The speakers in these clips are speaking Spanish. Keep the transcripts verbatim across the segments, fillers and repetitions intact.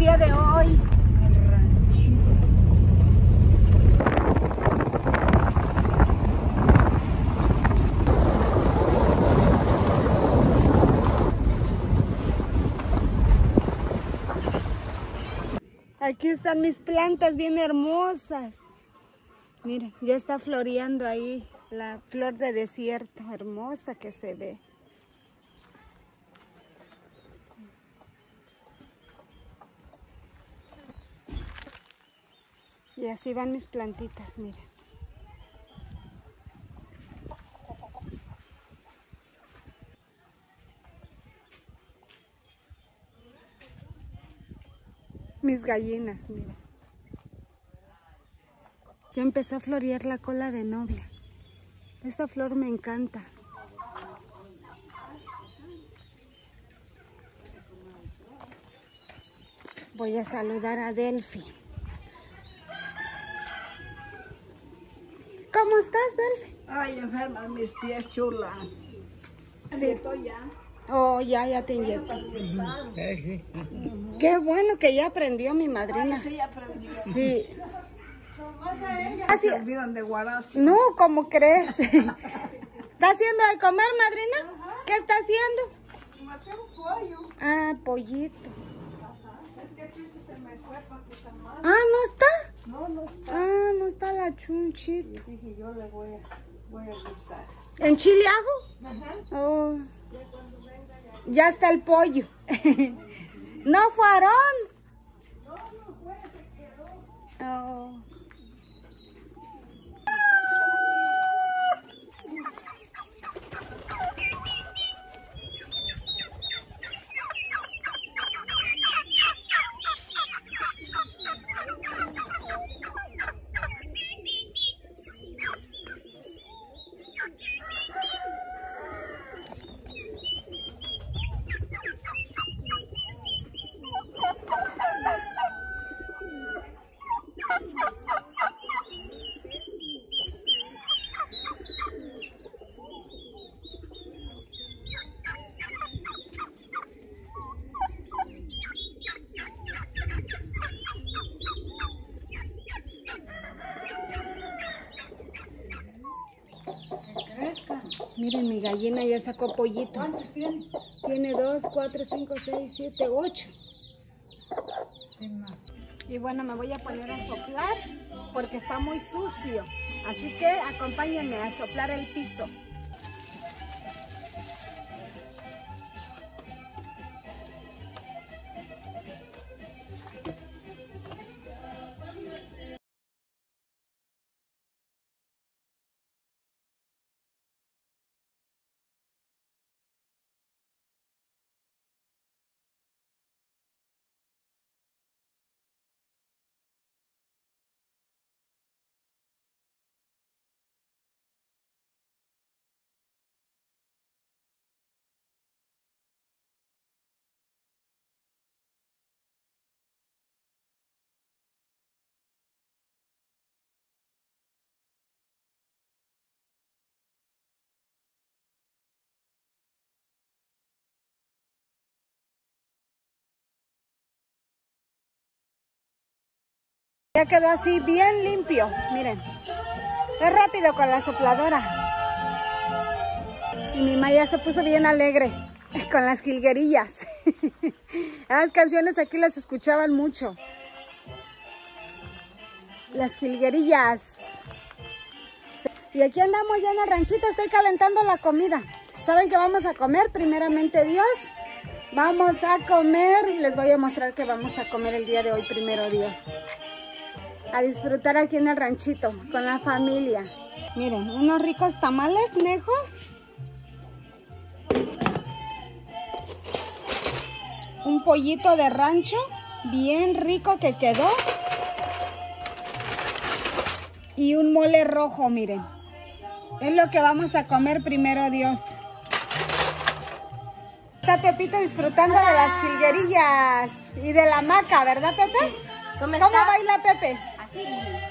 día de hoy. El ranchito. Aquí están mis plantas bien hermosas. Miren, ya está floreando ahí la flor de desierto, hermosa que se ve. Y así van mis plantitas, miren. Mis gallinas, miren. Ya empezó a florear la cola de novia. Esta flor me encanta. Voy a saludar a Delphi. ¿Cómo estás, Delphi? Ay, enferma mis pies, chula. Sí. Estoy ya. Oh, ya, ya te inyecto. Qué bueno que ya aprendió mi madrina. Ay, sí, aprendí. Sí. Ah, se olvidan de guarazo. No, ¿cómo crees? ¿Está haciendo de comer, madrina? ¿Qué está haciendo? Maté un pollo. Ah, pollito. Es que Chucho se me fue para que se mal. Ah, ¿no está? No, no está. Ah, no está la chunchita. Y dije, yo le voy a, voy a gustar. ¿En chile ajo? Ajá. Oh. Ya está el pollo. ¿No fue Aarón? No, no fue, se quedó. Oh. Miren, mi gallina ya sacó pollitos. ¿Cuántos tiene? Tiene dos, cuatro, cinco, seis, siete, ocho. Y bueno, me voy a poner a soplar porque está muy sucio. Así que acompáñenme a soplar el piso. Ya quedó así bien limpio, miren. Es rápido con la sopladora. Y mi Maya se puso bien alegre con las jilguerillas. Las canciones aquí las escuchaban mucho. Las jilguerillas. Y aquí andamos ya en el ranchito, estoy calentando la comida. ¿Saben qué vamos a comer? Primeramente Dios. Vamos a comer, les voy a mostrar qué vamos a comer el día de hoy, primero Dios. A disfrutar aquí en el ranchito, con la familia. Miren, unos ricos tamales nejos. Un pollito de rancho, bien rico que quedó. Y un mole rojo, miren. Es lo que vamos a comer primero Dios. Está Pepito disfrutando de las jilguerillas y de la maca, ¿verdad, Pepe? Sí. ¿Cómo, ¿Cómo baila Pepe? Así.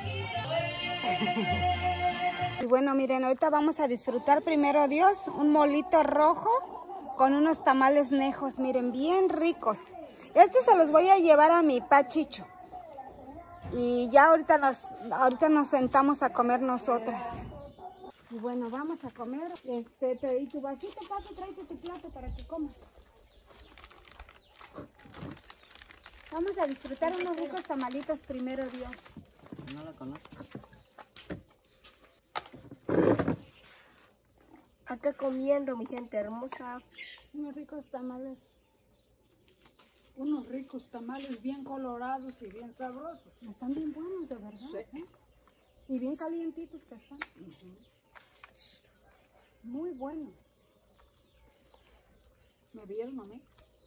Y bueno, miren, ahorita vamos a disfrutar primero Dios un molito rojo con unos tamales nejos, miren, bien ricos. Estos se los voy a llevar a mi Pachicho. Y ya ahorita nos, ahorita nos sentamos a comer nosotras. Y bueno, vamos a comer. Este, te di tu vasito, papi, tráete tu plato para que comas. Vamos a disfrutar unos ricos tamalitos primero, Dios. No la conozco. Acá comiendo, mi gente hermosa. Unos ricos tamales. Unos ricos tamales bien colorados y bien sabrosos. Están bien buenos, de verdad. Sí. ¿Eh? Y bien calientitos que están. Uh-huh. Muy buenos. ¿Me vieron a mí?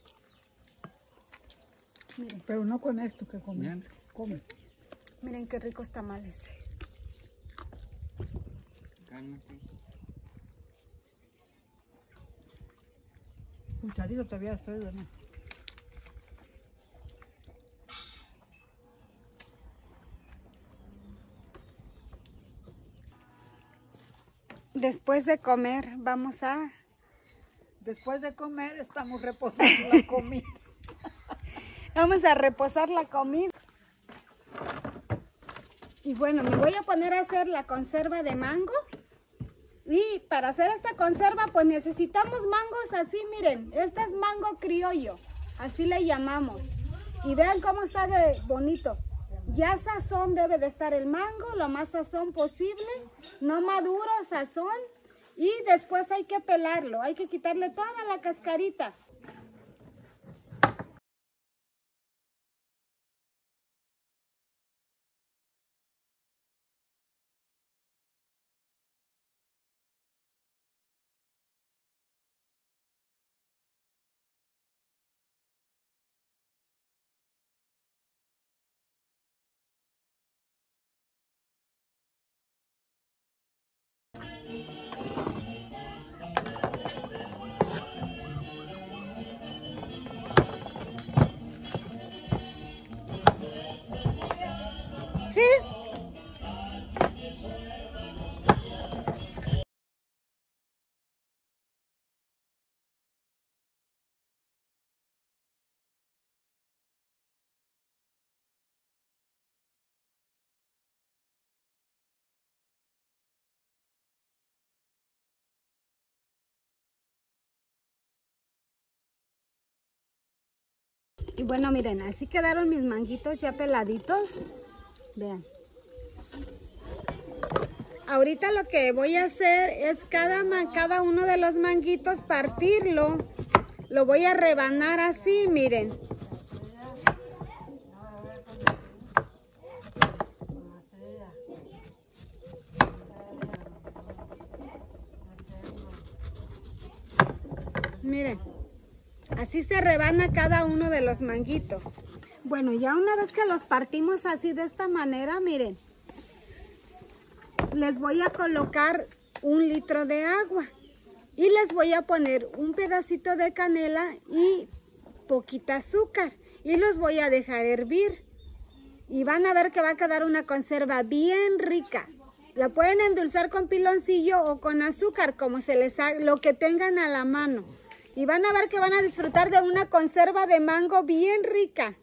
Miren, Pero no con esto que comí. Bien. Come. miren qué ricos tamales. Cálmate. Cucharito te había traído, ¿no? Después de comer, vamos a... Después de comer estamos reposando la comida. Vamos a reposar la comida. Y bueno, me voy a poner a hacer la conserva de mango. Y para hacer esta conserva, pues necesitamos mangos así, miren. Este es mango criollo, así le llamamos. Y vean cómo está de bonito. Ya sazón debe de estar el mango, lo más sazón posible. No maduro, sazón. Y después hay que pelarlo, hay que quitarle toda la cascarita. ¿Sí? Y bueno, miren, así quedaron mis manguitos ya peladitos. Vean. Ahorita lo que voy a hacer es cada, cada uno de los manguitos partirlo. Lo voy a rebanar así, miren. Miren. Así se rebana cada uno de los manguitos. Bueno, ya una vez que los partimos así de esta manera, miren. Les voy a colocar un litro de agua. Y les voy a poner un pedacito de canela y poquita azúcar. Y los voy a dejar hervir. Y van a ver que va a quedar una conserva bien rica. La pueden endulzar con piloncillo o con azúcar, como se les haga, lo que tengan a la mano. Y van a ver que van a disfrutar de una conserva de mango bien rica.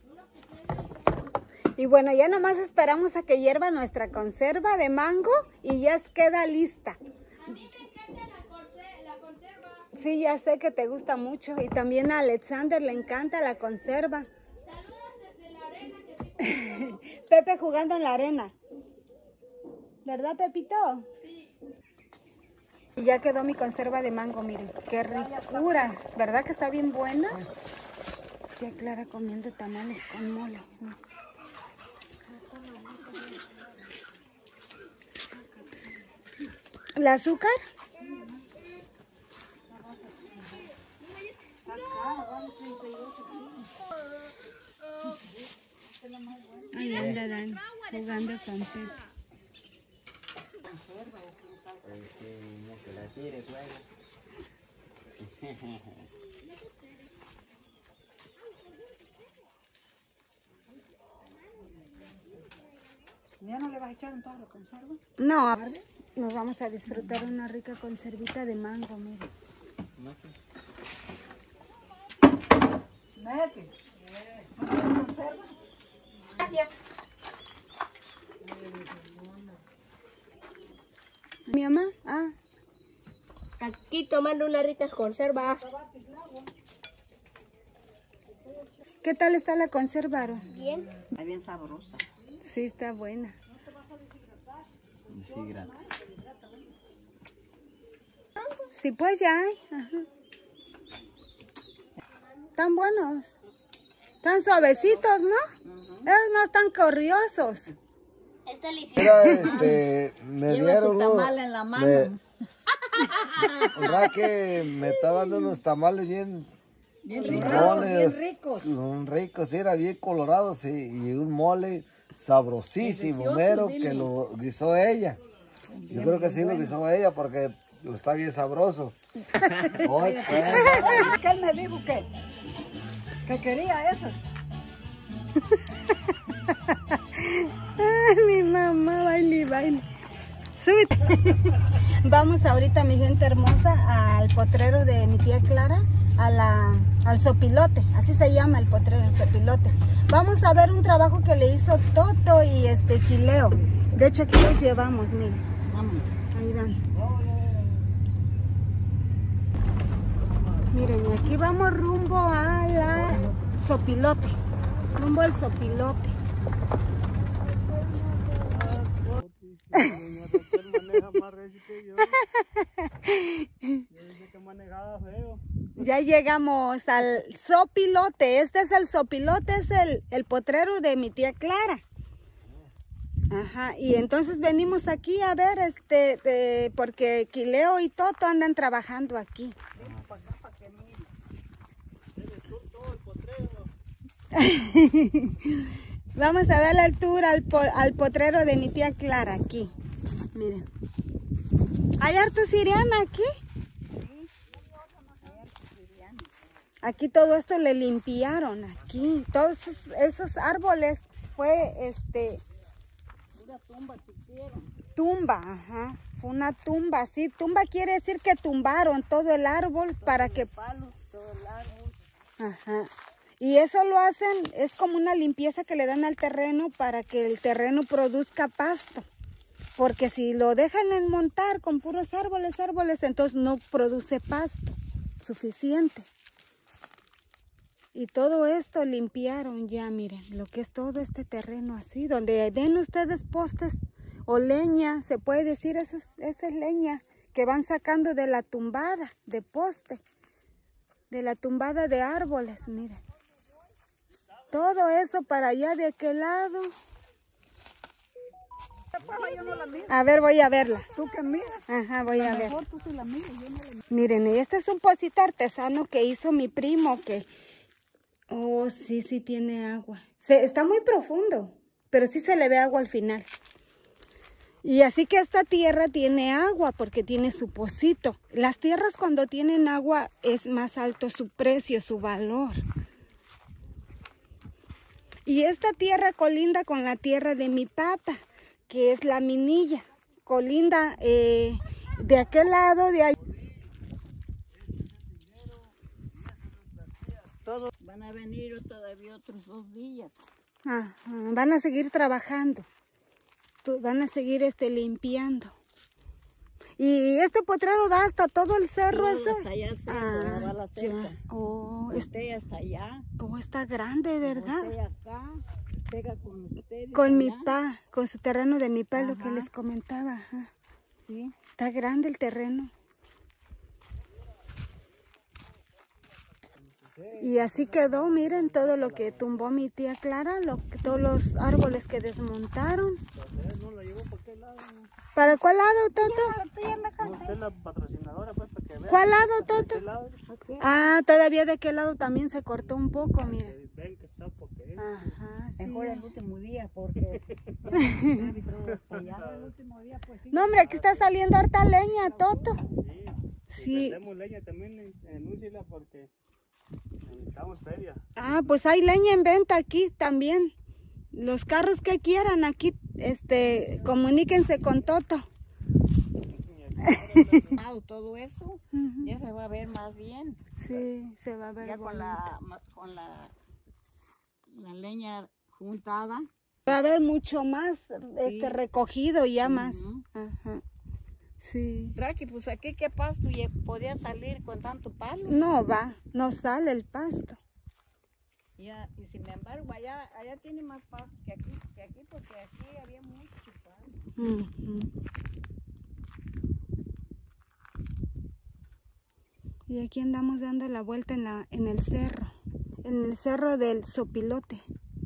Y bueno, ya nomás esperamos a que hierva nuestra conserva de mango y ya queda lista. A mí me encanta la, la conserva. Sí, ya sé que te gusta mucho. Y también a Alexander le encanta la conserva. Saludos desde la arena que sí. Pepe jugando en la arena. ¿Verdad, Pepito? Sí. Y ya quedó mi conserva de mango, miren, qué ricura, ¿verdad que está bien buena? Tía Clara comiendo tamales con mole. ¿El azúcar? Ahí andarán jugando con Pepe. Que la tire, juega. ¿Ya no le vas a echar en toda la conserva? No, nos vamos a disfrutar una rica conservita de mango, miren. No sé. Mete. Gracias. Mi mamá, ah. Aquí tomando una rica conserva. ¿Qué tal está la conserva, Aaron? Bien. Está bien sabrosa. Sí, está buena. Sí, grata. Sí, pues ya hay. Ajá. Están buenos. Están suavecitos, ¿no? Uh-huh. Ellos no están corriosos. Es delicioso. Mira, este, me Lleva dieron su tamal en la mano. Me, ¿verdad que me está dando unos tamales bien, bien ricos? Bien ricos. Ricos, era bien colorados y, y un mole sabrosísimo, mero, que lo guisó ella. Yo creo que sí lo guisó ella porque está bien sabroso. Hoy, pues. ¿Qué él me dijo que, que quería esas? Ay, mi mamá, baile, baile. Súbete. Vamos ahorita, mi gente hermosa, al potrero de mi tía Clara, a la, al Sopilote, así se llama el potrero, el Sopilote. Vamos a ver un trabajo que le hizo Toto y este Quileo. De hecho, aquí los llevamos, miren. Vamos. Ahí van. Miren, y aquí vamos rumbo a la Sopilote. Rumbo al Sopilote. Ya llegamos al Sopilote. Este es el Sopilote, es el, el potrero de mi tía Clara. Ajá, y entonces venimos aquí a ver, este, de, porque Quileo y Toto andan trabajando aquí. Vamos a dar la altura al, po, al potrero de mi tía Clara aquí. Miren. ¿Hay harto siriana aquí? Aquí todo esto le limpiaron aquí. Todos esos, esos árboles fue este... Una tumba que hicieron. Tumba, ajá. Fue una tumba, sí. Tumba quiere decir que tumbaron todo el árbol todo para que... Palos, todo el árbol. Ajá. Y eso lo hacen, es como una limpieza que le dan al terreno para que el terreno produzca pasto. Porque si lo dejan en montar con puros árboles, árboles, entonces no produce pasto suficiente. Y todo esto limpiaron ya, miren, lo que es todo este terreno así, donde ven ustedes postes o leña, se puede decir, eso es, esa es leña que van sacando de la tumbada de poste, de la tumbada de árboles, miren. Todo eso para allá de aquel lado. Yo no la miro. A ver, voy a verla. ¿Tú qué miras? Ajá, voy a, a ver. Mejor tú sí la miras, yo no la miro. Miren, este es un pocito artesano que hizo mi primo que... Oh, sí, sí tiene agua. Se, está muy profundo, pero sí se le ve agua al final. Y así que esta tierra tiene agua porque tiene su pocito. Las tierras cuando tienen agua es más alto su precio, su valor. Y esta tierra colinda con la tierra de mi papá, que es la Minilla. Colinda eh, de aquel lado, de ahí. Todos van a venir todavía otros dos días. Ah, van a seguir trabajando. Van a seguir este, limpiando. Y este potrero da hasta todo el cerro todo ese. Hasta allá cerca, Ah, va la cerca. ya. Oh, Usted hasta allá. Oh, está grande, ¿verdad? Usted acá, pega con ustedes. Con mi allá. pa, con su terreno de mi pa, lo que Ajá. les comentaba. Ajá. Sí. Está grande el terreno. Y así quedó, miren todo lo que tumbó mi tía Clara, lo que, todos los árboles que desmontaron. ¿Para cuál lado, Toto? Usted es la patrocinadora, pues, para que vean. ¿Cuál lado, Toto? Este lado, Ah, todavía de aquel lado también se cortó un poco, miren. ven que está porque Ajá, sí. Mejor el último día, porque ya el último día, pues sí. No, hombre, aquí está saliendo harta leña, Toto. sí. Sí. Vendemos leña también, anúnciela porque necesitamos feria. Ah, pues hay leña en venta aquí también. Los carros que quieran aquí, este, comuníquense con Toto. Todo eso Ujú. ya se va a ver más bien. Sí, se va a ver Ya con bonito. la, ma- con la la leña juntada. Va a haber mucho más este Sí. recogido ya más. Ujú. Ajá. Sí. Raki, pues aquí qué pasto ya podía salir con tanto palo. No va, no sale el pasto. Ya, y sin embargo, allá, allá tiene más pasto que aquí, que aquí, porque aquí había mucho palo. Ujú. Y aquí andamos dando la vuelta en, la, en el cerro, en el cerro del Sopilote.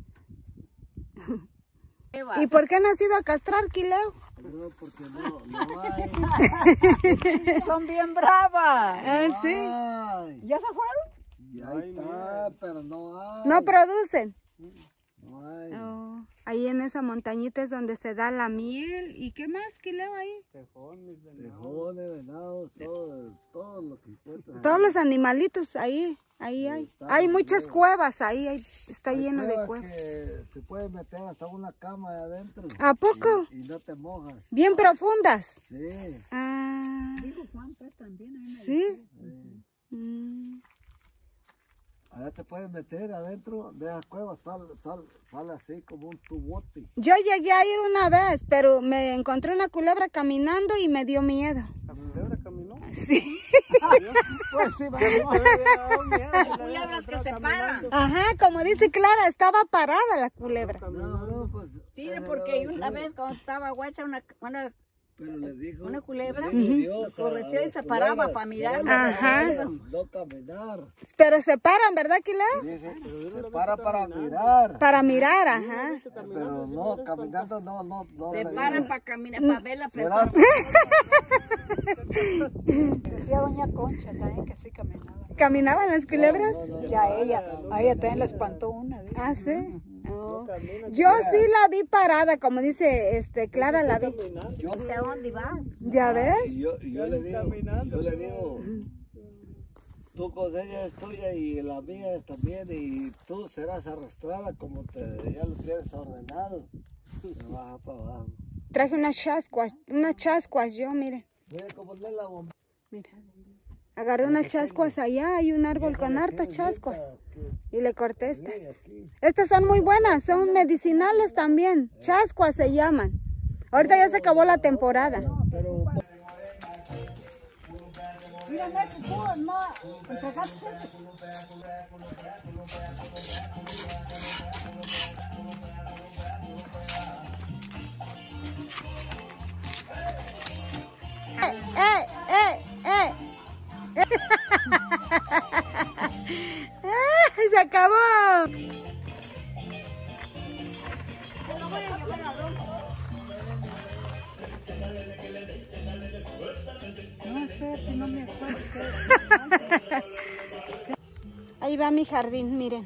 ¿Y por qué no has ido a castrar, Quileo? No, porque no, no hay. Son bien bravas. Ah, No sí. hay. ¿Ya se fueron? Y ahí está, pero no hay. ¿No producen? No hay. Oh, ahí en esa montañita es donde se da la miel. ¿Y qué más, Quileo, ahí? Tejones, venados. Tejones, venados, todo, todo lo que encuentras. Todos los animalitos ahí, ahí hay. está Hay muy muchas bien. cuevas ahí, hay- está Hay lleno de cuevas cuevas. que se puede meter hasta una cama de adentro. ¿A poco? Y, y no te mojas. Bien profundas. Sí. Ah, Dijo Juan, pues también. Ahí me ¿sí? sí. Mm. Allá te puedes meter adentro de esas cuevas, sale sal, sale así como un tubote. Yo llegué a ir una vez, pero me encontré una culebra caminando y me dio miedo. ¿La culebra caminó? Sí. Pues sí, Las culebras que se paran. Ajá, como dice Clara, estaba parada la culebra. No, no, pues. Sí, esa porque era una así. vez cuando estaba guacha, una, una, Pero le dijo, una culebra, le dijo Dios a- correteó a y las se paraba culebras, para mirar. Ajá. No caminar. Pero se paran, ¿verdad, Quileo? Dice, se para para mirar. Para mirar, ajá. Pero no, caminando no, no, no. Se le paran digo. para caminar, para ver la ¿Será? persona. Decía doña Concha también que sí caminaba. ¿Caminaban las culebras? No, no, no. Ya ella, a ella también le espantó una. dice. Ah, sí. Oh. camina, Yo sí la vi parada, como dice este Clara, la vi. Yo, ¿De dónde vas? ¿Ya ves? y yo, y yo le digo, caminando, yo le digo, tu cosecha es tuya y la mía es también, y tú serás arrastrada como te, ya lo tienes ordenado. Me baja para abajo. Traje unas chascuas, unas chascuas yo, miren. Mira cómo lee la bomba. Mira. Agarré unas chascuas allá, hay un árbol con hartas chascuas. Y le corté estas. Aquí. Estas son muy buenas, son medicinales también. Chascuas se llaman. Ahorita ya se acabó la temporada. Pero Mira, Nati, tú no entregaste eso. ¡Eh, eh, eh, eh! ¡Ah, se acabó! No, espérate, no me acuerdo. Ahí va mi jardín, miren.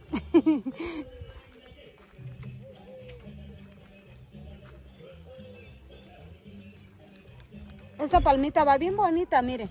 Esta palmita va bien bonita, miren.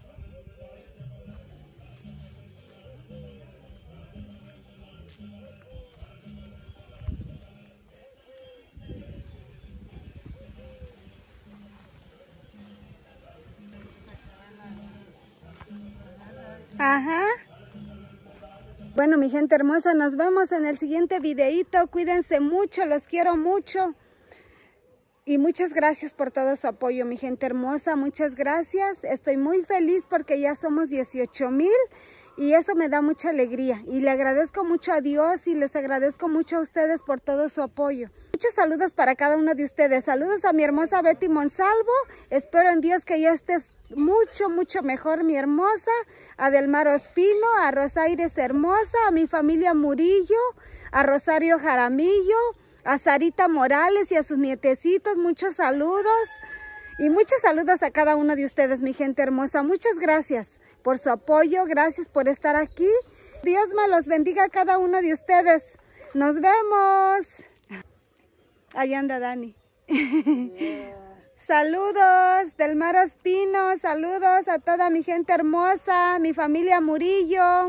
Ajá. Bueno, mi gente hermosa, nos vemos en el siguiente videíto. Cuídense mucho, los quiero mucho. Y muchas gracias por todo su apoyo, mi gente hermosa. Muchas gracias. Estoy muy feliz porque ya somos dieciocho mil y eso me da mucha alegría. Y le agradezco mucho a Dios y les agradezco mucho a ustedes por todo su apoyo. Muchos saludos para cada uno de ustedes. Saludos a mi hermosa Betty Monsalvo. Espero en Dios que ya estés mucho, mucho mejor, mi hermosa. A Delmar Ospino, a Rosaires hermosa, a mi familia Murillo, a Rosario Jaramillo, a Sarita Morales y a sus nietecitos. Muchos saludos y muchos saludos a cada uno de ustedes, mi gente hermosa. Muchas gracias por su apoyo, gracias por estar aquí. Dios me los bendiga a cada uno de ustedes. Nos vemos. Ahí anda Dani. Saludos del Mar Ospino, saludos a toda mi gente hermosa, mi familia Murillo,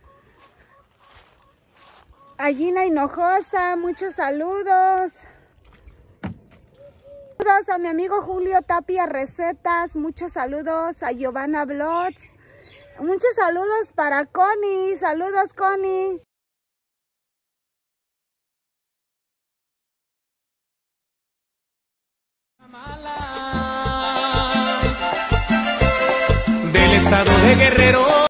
a Gina Hinojosa, muchos saludos. Saludos a mi amigo Julio Tapia Recetas, muchos saludos a Giovanna Blots, muchos saludos para Connie, saludos Connie. estado de Guerrero.